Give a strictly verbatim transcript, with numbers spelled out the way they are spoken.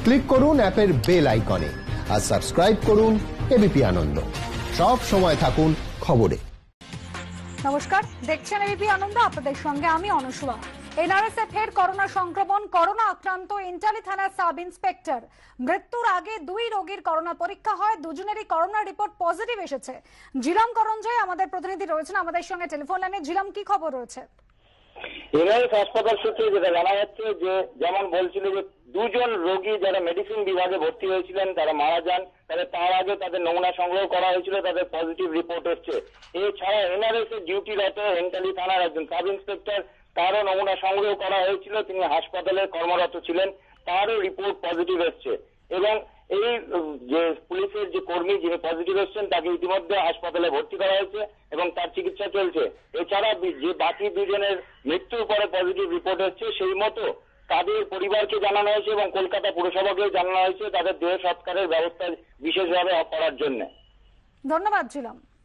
Click করুন অ্যাপের bell আইকনে আর সাবস্ক্রাইব করুন এবিপি আনন্দ। সব সময় থাকুন খবরে। নমস্কার, দেখছেন এবিপি আনন্দ, আপনাদের সঙ্গে আমি অনুসুয়া। এনআরএসে ফের করোনা সংক্রমণ, করোনা আক্রান্ত ইন্টালি থানার সাব ইন্সপেক্টর। মৃত্যুর আগে দুই রোগীর করোনা পরীক্ষা হয়, দুজনেরই করোনা রিপোর্ট পজিটিভ এসেছে। জিলাম করঞ্জয় আমাদের প্রতিনিধি রয়েছেন আমাদের সঙ্গে টেলিফোন লাইনে। জিলাম, কি খবর রয়েছে? এনআরএস হাসপাতাল সূত্রে যেটা জানা যাচ্ছে যে যেমন বলছিল যে দুজন রোগী যারা মেডিসিন বিভাগে ভর্তি হয়েছিলেন তারা মারা যান, তাদের তার আগে তাদের নমুনা সংগ্রহ করা হয়েছিল, তাদের পজিটিভ রিপোর্ট এসছে। এছাড়া এনআরএস এর ডিউটিরত হেন্টালি থানার একজন সাব ইন্সপেক্টর, তারও নমুনা সংগ্রহ করা হয়েছিল, তিনি হাসপাতালে কর্মরত ছিলেন, তারও রিপোর্ট পজিটিভ এসছে। এবং এই যে পুলিশের যে কর্মী যিনি পজিটিভ এসছেন তাকে ইতিমধ্যে হাসপাতালে ভর্তি করা হয়েছে এবং তার চিকিৎসা চলছে। এছাড়া যে বাকি দুজনের মৃত্যুর পরে পজিটিভ রিপোর্ট এসছে সেই মতো তাদের পরিবারকে জানানো হয়েছে এবং কলকাতা পুরসভাকেও জানানো হয়েছে তাদের দেহ সৎকারের ব্যবস্থা বিশেষভাবে করার জন্য। ধন্যবাদ জিলাম।